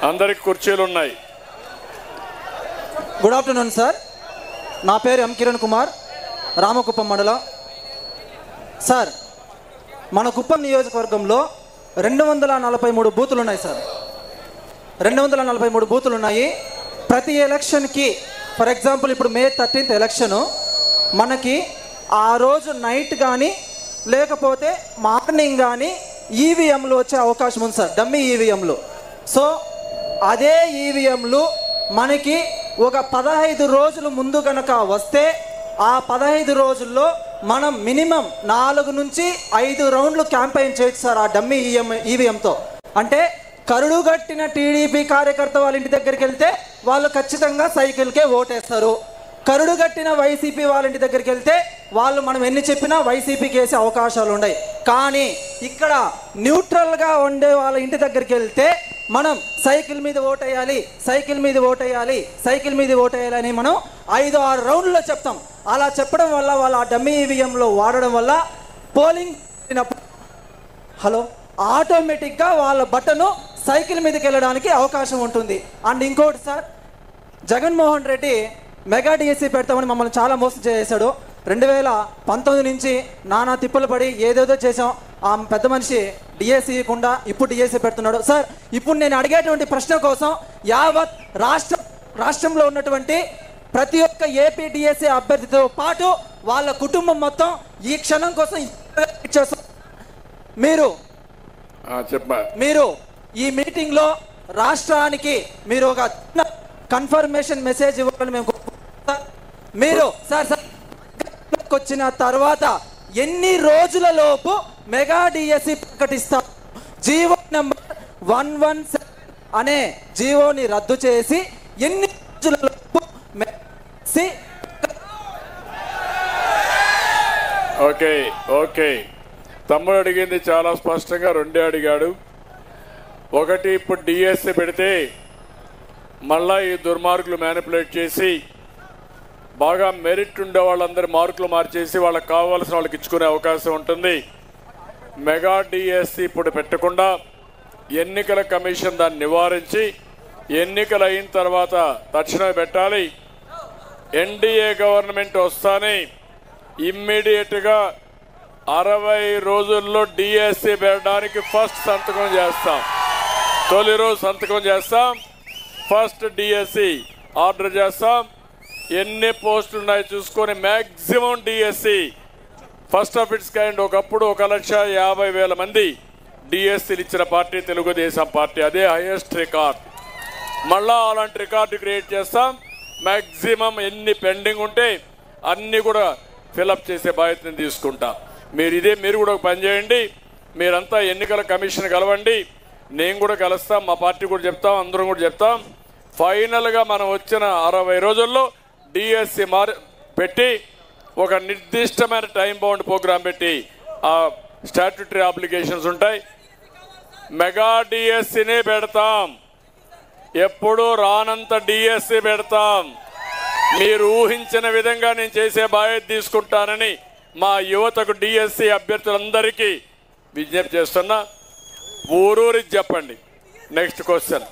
అందరికి కుర్చీలు ఉన్నాయి. Good afternoon sir. నా పేరు ఎం కిరణ్ కుమార్, రామకుప్పం మండలం. సార్, మన కుప్పం నియోజకవర్గంలో 243 బూతులు ఉన్నాయి సార్. 243 బూతులు ఉన్నాయి. ప్రతి ఎలక్షన్కి, ఫర్ ఎగ్జాంపుల్ ఇప్పుడు మే 13th ఎలక్షను, మనకి ఆ రోజు నైట్ కానీ లేకపోతే మార్నింగ్ కానీ ఈవీఎంలు వచ్చే అవకాశం ఉంది సార్, డమ్మీ ఈవీఎంలు. సో అదే ఈవీఎంలు మనకి ఒక 15 రోజులు ముందు కనుక వస్తే ఆ 15 రోజుల్లో మనం మినిమం 4 నుంచి 5 రౌండ్లు క్యాంపెయిన్ చేయొచ్చు సార్ ఆ డమ్మీ ఈవీఎంతో. అంటే కరుడుగట్టిన టీడీపీ కార్యకర్త వాళ్ళ ఇంటి దగ్గరికి వెళ్తే వాళ్ళు ఖచ్చితంగా సైకిల్కే ఓటేస్తారు. కరుడుగట్టిన వైసీపీ వాళ్ళ ఇంటి దగ్గరికి వెళ్తే వాళ్ళు మనం ఎన్ని చెప్పినా వైసీపీకి వేసే అవకాశాలు ఉన్నాయి. కానీ ఇక్కడ న్యూట్రల్గా ఉండే వాళ్ళ ఇంటి దగ్గరికి వెళ్తే మనం సైకిల్ మీద ఓటేయాలి, సైకిల్ మీద ఓటేయాలి, సైకిల్ మీద ఓటేయాలి అని మనం 5-6 రౌండ్లో చెప్తాం. అలా చెప్పడం వల్ల వాళ్ళు ఆ డమ్మీ ఈవీఎంలో వాడడం వల్ల పోలింగ్ ఆటోమేటిక్గా వాళ్ళ బటను సైకిల్ మీదకి వెళ్ళడానికి అవకాశం ఉంటుంది. అండ్ ఇంకోటి sir, Jaganmohan Reddy mega DSC పెడతామని మమ్మల్ని చాలా మోసం చేశాడు. 2019 నుంచి నానా తిప్పులు పడి ఏదేదో చేసాం. ఆ పెద్ద మనిషి డిఎస్సి ఇవ్వకుండా ఇప్పుడు డిఎస్సి పెడుతున్నాడు. సార్, ఇప్పుడు నేను అడిగేటువంటి ప్రశ్న కోసం యావత్ రాష్ట్రంలో ఉన్నటువంటి ప్రతి ఒక్క ఏపీ డిఎస్సి అభ్యర్థితో పాటు వాళ్ళ కుటుంబం మొత్తం ఈ క్షణం కోసం మీరు ఈ మీటింగ్లో రాష్ట్రానికి మీరు ఒక కన్ఫర్మేషన్ మెసేజ్ ఇవ్వాలని మేము మీరు సార్ వచ్చిన తర్వాత ఎన్ని రోజుల లోపు మెగా డిఎస్సి ప్రకటిస్తారు? జీవో నెంబర్ 117 అనే జీవోని రద్దు చేసి ఎన్ని రోజుల లోపు ఓకే తమ్ముడు అడిగింది చాలా స్పష్టంగా 2 అడిగాడు. ఒకటి, ఇప్పుడు డిఎస్సి పెడితే మళ్ళా ఈ దుర్మార్గులు మ్యానిపులేట్ చేసి బాగా మెరిట్ ఉండే వాళ్ళందరి మార్కులు మార్చేసి వాళ్ళకి కావాల్సిన వాళ్ళకి ఇచ్చుకునే అవకాశం ఉంటుంది. మెగా డిఎస్సి ఇప్పుడు పెట్టకుండా ఎన్నికల కమిషన్ దాన్ని నివారించి ఎన్నికలు అయిన తర్వాత తక్షణమే పెట్టాలి. ఎన్డీఏ గవర్నమెంట్ వస్తానే ఇమ్మీడియట్గా 60 రోజుల్లో డిఎస్సి పెట్టడానికి ఫస్ట్ సంతకం చేస్తాం. తొలి రోజు సంతకం చేస్తాం, ఫస్ట్ డిఎస్సి ఆర్డర్ చేస్తాం. ఎన్ని పోస్టులు ఉన్నాయో చూసుకొని maximum DSC first of its kind. ఒకప్పుడు 1,50,000 మంది డిఎస్సీలు ఇచ్చిన పార్టీ తెలుగుదేశం పార్టీ. అదే హైయెస్ట్ రికార్డ్. మళ్ళా అలాంటి రికార్డు క్రియేట్ చేస్తాం. మ్యాక్సిమం ఎన్ని పెండింగ్ ఉంటే అన్నీ కూడా ఫిలప్ చేసే బాధ్యతను తీసుకుంటా. మీరు కూడా ఒక పని చేయండి. మీరంతా ఎన్నికల కమిషన్ కలవండి, నేను కూడా కలుస్తాం, మా పార్టీ కూడా చెప్తాం, అందరం కూడా చెప్తాం. ఫైనల్గా మనం వచ్చిన 60 రోజుల్లో డిఎస్సి పెట్టి ఒక నిర్దిష్టమైన టైం బౌండ్ ప్రోగ్రాం పెట్టి ఆ స్టాట్యూటరీ అప్లికేషన్స్ ఉంటాయి. మెగా డిఎస్సినే పెడతాం, ఎప్పుడు రానంత డిఎస్సి పెడతాం. మీరు ఊహించిన విధంగా నేను చేసే బాధ్యత తీసుకుంటానని మా యువతకు డిఎస్సి అభ్యర్థులందరికీ విజ్ఞప్తి చేస్తున్నా. ఊరూరికి చెప్పండి. Next question.